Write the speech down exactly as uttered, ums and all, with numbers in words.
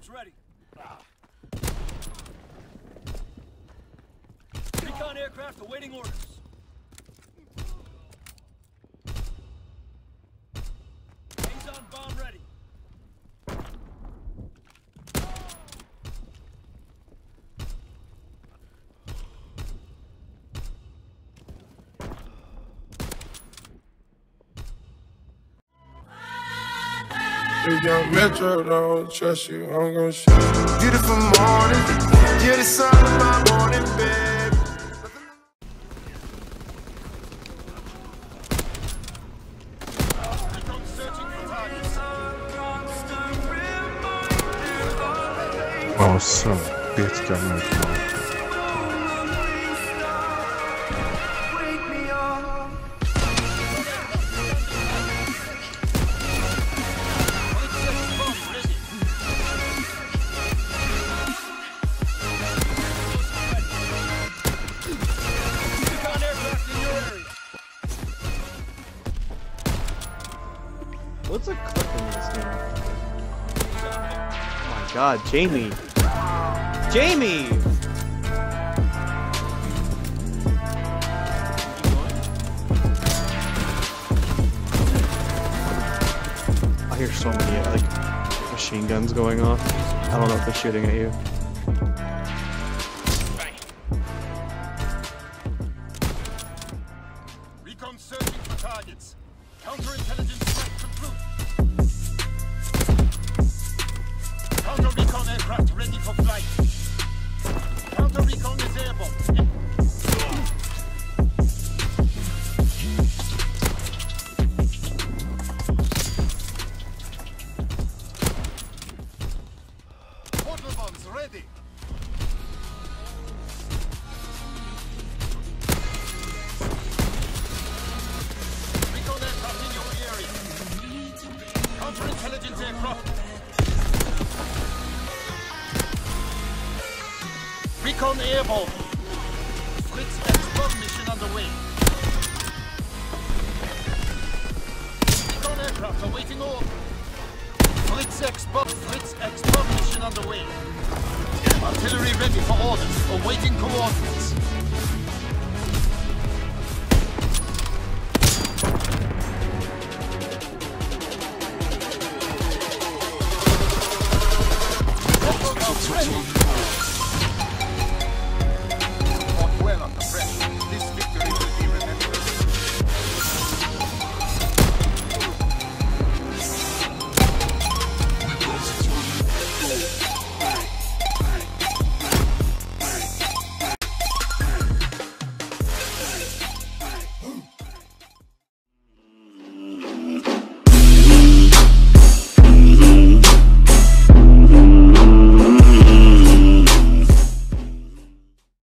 Units ready. Recon aircraft awaiting orders. Azon bomb ready. If young Metro don't trust you, I'm gonna shoot you. Beautiful morning, you're the sun of my morning, babe. Awesome, det gamla kvar. What's a clip in this game? Oh my god, Jamie! Jamie! I hear so many like machine guns going off. I don't know if they're shooting at you. Recon searching for targets. Counterintelligence strike complete. Counter recon aircraft ready for flight. Counter recon is airborne. Portal bombs ready. Recon aircraft in your area. Counterintelligence aircraft. Recon airborne. Fritz X-bomb mission underway. Recon aircraft awaiting order. Fritz X-bomb. Fritz X-bomb mission underway. Artillery ready for orders. Awaiting coordinates.